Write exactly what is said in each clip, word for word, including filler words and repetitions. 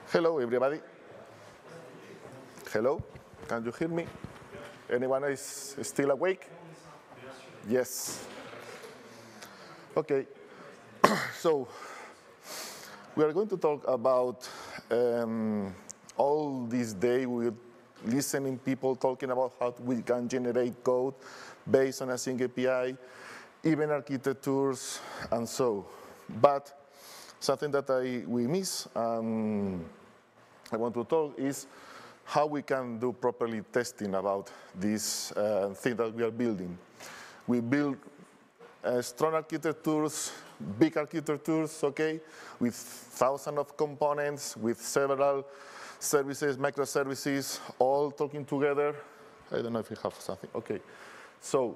Hello, everybody. Hello, can you hear me? Anyone is still awake? Yes. Okay, so we are going to talk about um, all this day we're listening people talking about how we can generate code based on a single A P I, even architectures, and so. But something that I, we miss, um, I want to talk is how we can do properly testing about this uh, thing that we are building. We build uh, strong architectures, big architectures, okay, with thousands of components, with several services, microservices, all talking together. I don't know if you have something. Okay, so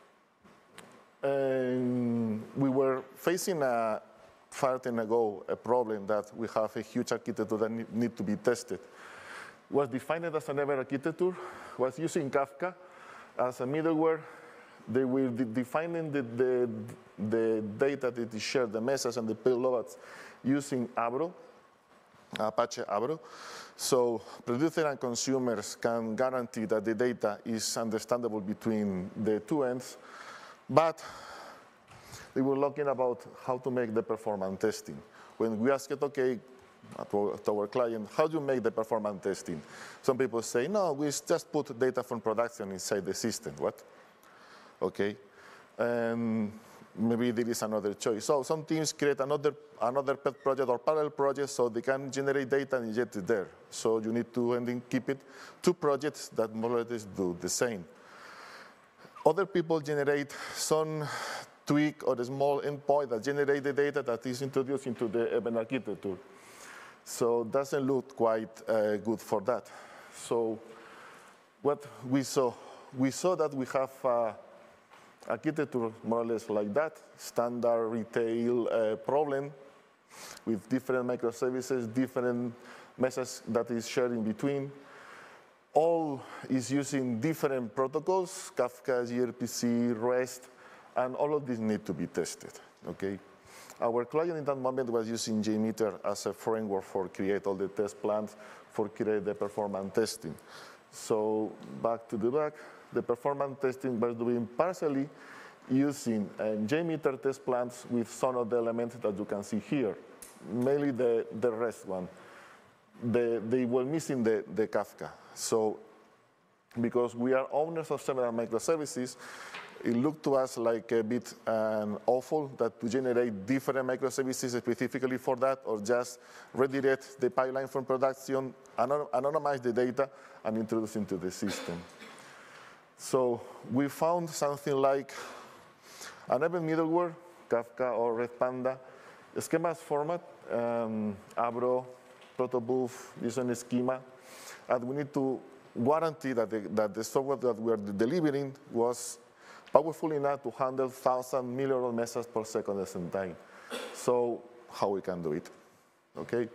um, we were facing a far time ago a problem that we have a huge architecture that need, need to be tested. Was defined as an ever architecture, was using Kafka as a middleware. They were de defining the, the, the data that is shared, the message and the payloads using Avro, Apache Avro. So producers and consumers can guarantee that the data is understandable between the two ends. But they were looking about how to make the performance testing. When we asked, okay, to our, to our client, how do you make the performance testing? Some people say, no, we just put data from production inside the system. What? Okay. And maybe there is another choice. So some teams create another, another pet project or parallel project so they can generate data and inject it there. So you need to and then keep it two projects that more or less do the same. Other people generate some tweak or a small endpoint that generate the data that is introduced into the event architecture. So it doesn't look quite uh, good for that. So what we saw, we saw that we have uh, architecture more or less like that, standard retail uh, problem with different microservices, different messages that is shared in between. All is using different protocols, Kafka, gRPC, REST, and all of these need to be tested, okay? Our client in that moment was using JMeter as a framework for create all the test plans, for create the performance testing. So back to the back, the performance testing was doing partially using uh, JMeter test plans with some of the elements that you can see here, mainly the, the REST one. The, they were missing the, the Kafka. So because we are owners of several microservices, it looked to us like a bit um, awful that to generate different microservices specifically for that, or just redirect the pipeline from production, anonymize the data, and introduce into the system. So we found something like an event middleware, Kafka or Red Panda, schemas format, um, Avro, protobuf, JSON schema, and we need to guarantee that the, that the software that we are delivering was powerful enough to handle thousand million of messages per second at the same time. So how we can do it, okay?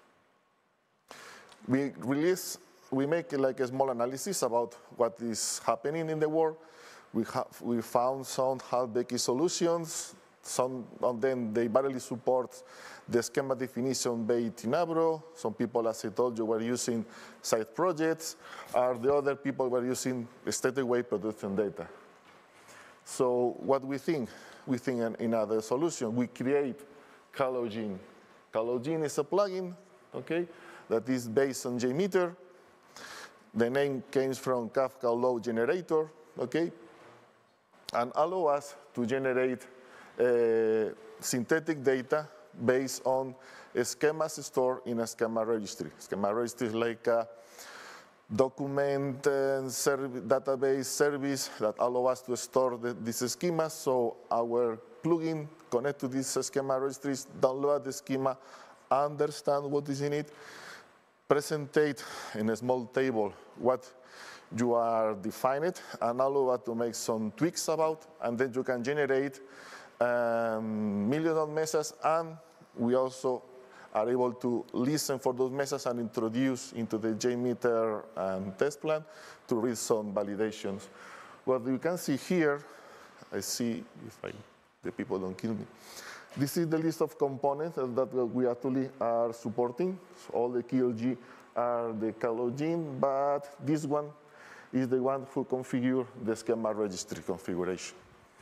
We release, we make like a small analysis about what is happening in the world. We, have, we found some half-baked solutions. Some of them, they barely support the schema definition based in Avro. Some people, as I told you, were using side projects. Or the other people were using static way production data. So what we think? We think in another solution. We create Calogene. Calogene is a plugin, okay, that is based on JMeter. The name comes from Kafka Load Generator, okay, and allow us to generate uh, synthetic data based on schemas stored in a schema registry. Schema registry is like a document uh, serv database service that allow us to store the, these schemas. So our plugin connect to these schema registries, download the schema, understand what is in it, presentate in a small table what you are defining, and allow us to make some tweaks about, and then you can generate um, millions of messages, and we also are able to listen for those messages and introduce into the JMeter um, test plan to read some validations. What you can see here, I see if I, the people don't kill me. This is the list of components that we actually are supporting. So all the K L G are the Calogene, but this one is the one who configure the schema registry configuration.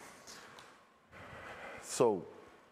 So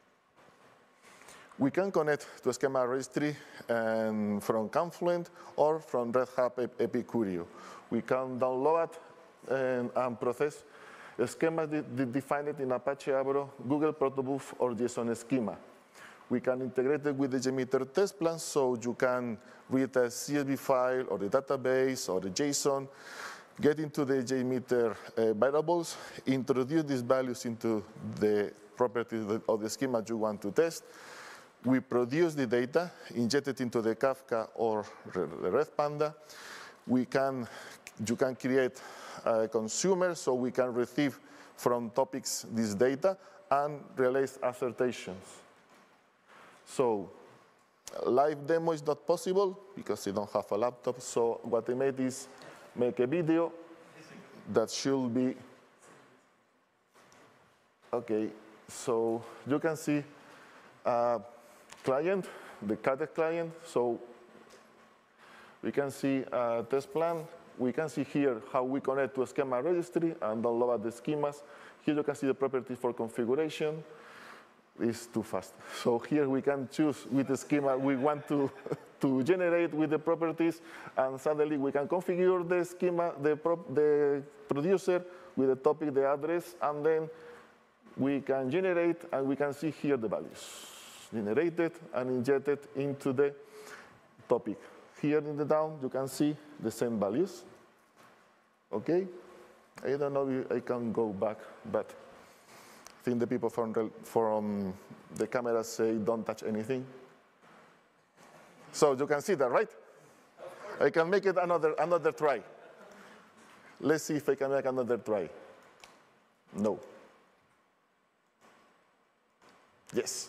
we can connect to a schema registry um, from Confluent or from Red Hat Epicurious. We can download and, and process a schema de de defined in Apache Avro, Google Protobuf, or JSON schema. We can integrate it with the JMeter test plan, so you can read a C S V file or the database or the JSON, get into the JMeter uh, variables, introduce these values into the properties of the schema you want to test. We produce the data, inject it into the Kafka or the Redpanda. We can, you can create a consumer, so we can receive from topics this data and realize assertions. So live demo is not possible because I don't have a laptop. So what I made is make a video that should be, okay, so you can see uh, client, the Kafka client. So we can see a test plan. We can see here how we connect to a schema registry and download the schemas. Here you can see the properties for configuration. It's too fast. So here we can choose with the schema we want to, to generate with the properties, and suddenly we can configure the schema, the, pro the producer with the topic, the address, and then we can generate, and we can see here the values generated and injected into the topic. Here in the down, you can see the same values. Okay? I don't know if I can go back, but I think the people from the, from the camera say don't touch anything. So you can see that, right? I can make it another, another try. Let's see if I can make another try. No. Yes.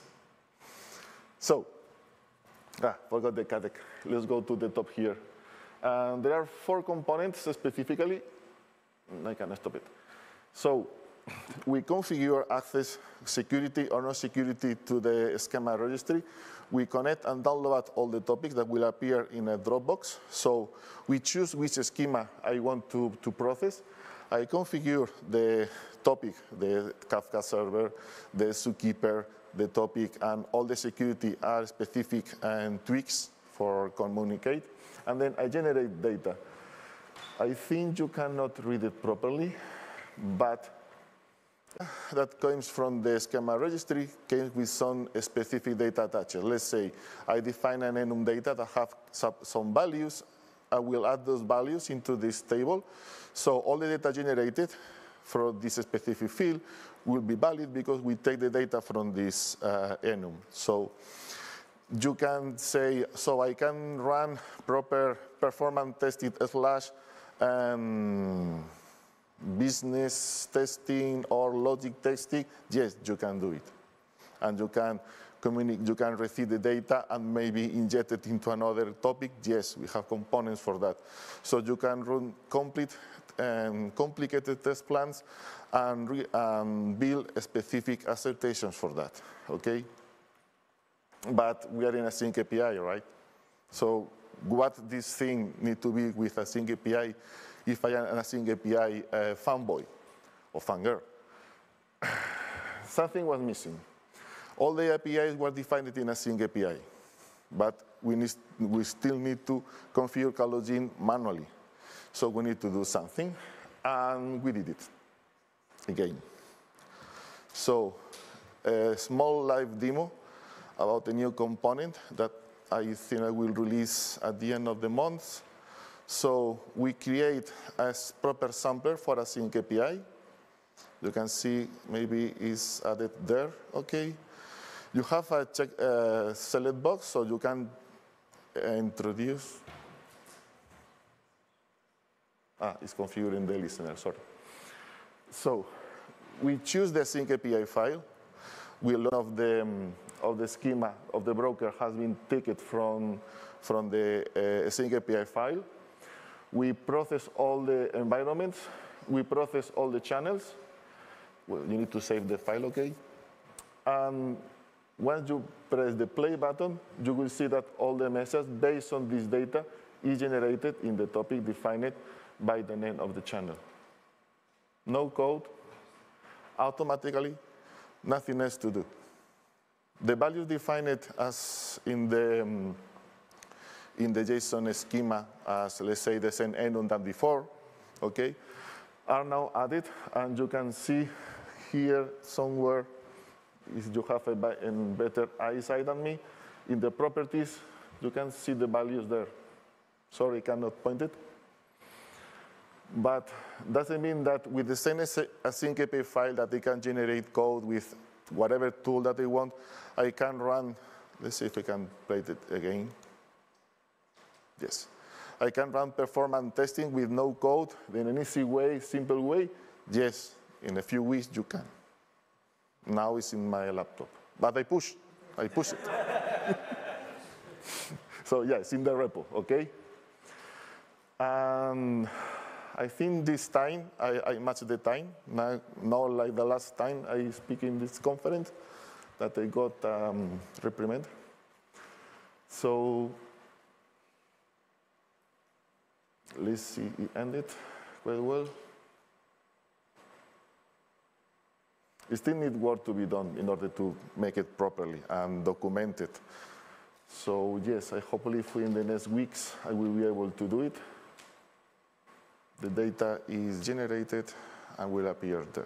So, ah, forgot the Kafka. Let's go to the top here. And there are four components specifically. I can stop it. So we configure access security or no security to the schema registry. We connect and download all the topics that will appear in a Dropbox. So we choose which schema I want to, to process. I configure the topic, the Kafka server, the Zookeeper, the topic, and all the security are specific and tweaks for communicate. And then I generate data. I think you cannot read it properly, but that comes from the schema registry, came with some specific data attached. Let's say I define an enum data that have some values. I will add those values into this table. So all the data generated from this specific field will be valid because we take the data from this uh, enum. So you can say, so I can run proper performance testing slash um, business testing or logic testing. Yes, you can do it. And you can communicate, you can receive the data and maybe inject it into another topic. Yes, we have components for that. So you can run complete and complicated test plans and, re, and build specific assertions for that, okay? But we are in a Sync A P I, right? So what this thing need to be with a Sync A P I if I am a Sync A P I uh, fanboy or fangirl? Something was missing. All the A P Is were defined in a Sync A P I, but we, need, we still need to configure Calogene manually. So we need to do something, and we did it again. So a small live demo about a new component that I think I will release at the end of the month. So we create a proper sampler for a Sync A P I. You can see maybe it's added there, okay. You have a check, uh, select box, so you can introduce. Ah, it's configuring the listener, sorry. So we choose the Sync A P I file. We learn of the, um, of the schema of the broker has been taken from, from the uh, Sync A P I file. We process all the environments. We process all the channels. Well, you need to save the file, okay? And Once you press the play button, you will see that all the messages based on this data is generated in the topic defined by the name of the channel. No code, automatically, nothing else to do. The values defined as in the, um, in the JSON schema as, let's say, the same enum than before, okay, are now added, and you can see here somewhere, if you have a better eyesight than me, in the properties, you can see the values there. Sorry, I cannot point it. But doesn't mean that with the same async A P I file that they can generate code with whatever tool that they want, I can run, let's see if I can play it again. Yes. I can run performance testing with no code in an easy way, simple way. Yes, in a few weeks you can. Now it's in my laptop. But I push, I push it. So yeah, it's in the repo, okay? And I think this time, I, I matched the time, not, not like the last time I speak in this conference, that I got um, reprimand. So let's see, it ended quite well. It still needs work to be done in order to make it properly and document it. So yes, I hopefully in the next weeks, I will be able to do it. The data is generated and will appear there.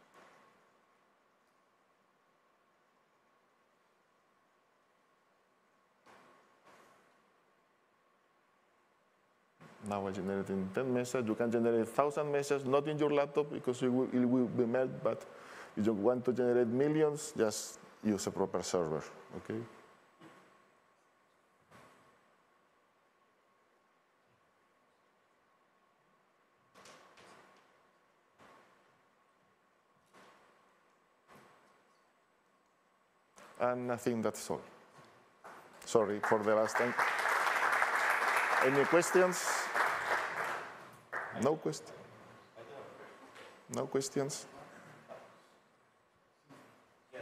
Now I generated ten messages. You can generate one thousand messages, not in your laptop because it will, it will be melted, but if you want to generate millions, just use a proper server, okay? And I think that's all. Sorry for the last time. Any questions? No questions? No questions? Yes.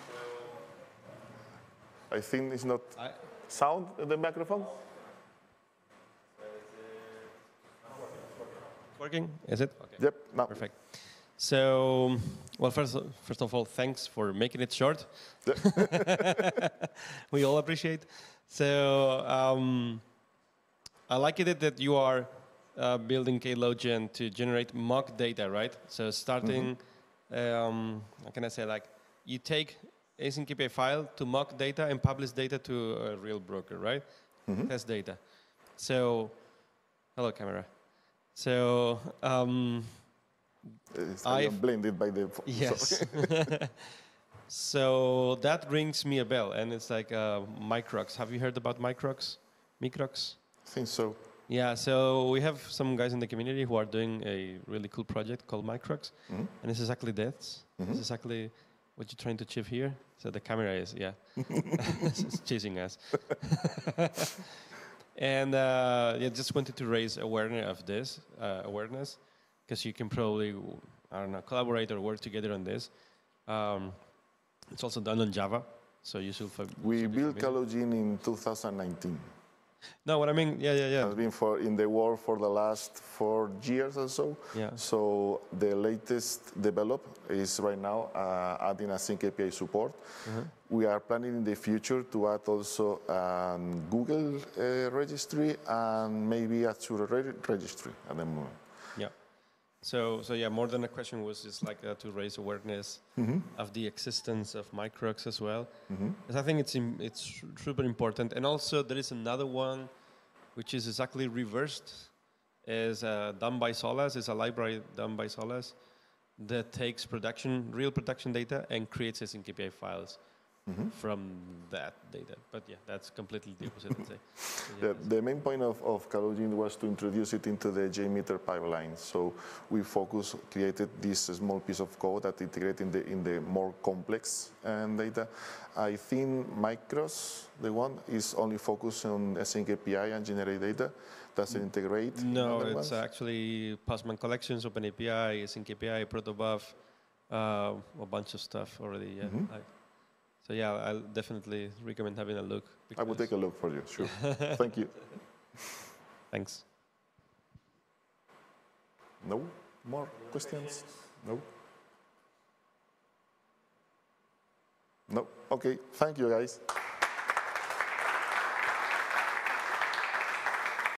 I think it's not I sound in the microphone. It's working? Is it? Okay. Yep, no. Perfect. So, well, first, first of all, thanks for making it short. We all appreciate. So, um, I like it that you are uh, building Klogen to generate mock data, right? So, starting, mm-hmm. um, how can I say, like, you take async A P I file to mock data and publish data to a real broker, right? Mm-hmm. Test data. So, hello, camera. So, um, I am blended by the yes. So that rings me a bell, and it's like uh, Microx. Have you heard about Microx? Microx? I think so. Yeah. So we have some guys in the community who are doing a really cool project called Microx, mm-hmm. and it's exactly that. Mm-hmm. It's exactly what you're trying to achieve here. So the camera is, yeah, it's chasing us. And uh, yeah, just wanted to raise awareness of this uh, awareness. Because you can probably, I don't know, collaborate or work together on this. Um, it's also done on Java, so you should. We built Klogen in two thousand nineteen. No, what I mean, yeah, yeah, yeah. Has been for in the world for the last four years or so. Yeah. So the latest develop is right now uh, adding async A P I support. Mm-hmm. We are planning in the future to add also um, Google uh, registry and maybe Azure re registry at the moment. Yeah. So, so yeah, more than a question was just like uh, to raise awareness mm-hmm. of the existence of Microx as well. Mm-hmm. Because I think it's im it's super important. And also there is another one, which is exactly reversed, is uh, done by Solaz. It's a library done by Solaz that takes production, real production data and creates async A P I files. Mm-hmm. From that data. But yeah, that's completely the opposite. I'd say. So yeah, the, the main point of, of Klogen was to introduce it into the JMeter pipeline. So we focus, created this small piece of code that integrates in the, in the more complex um, data. I think Micros, the one, is only focused on async A P I and generate data. Does it integrate? No, it's ones? actually Postman Collections, OpenAPI, async A P I, Protobuf, uh, a bunch of stuff already. Yeah. Mm-hmm. I, So yeah, I'll definitely recommend having a look. I will take a look for you, sure. Thank you. Thanks. No more questions? No? No? Okay, thank you guys.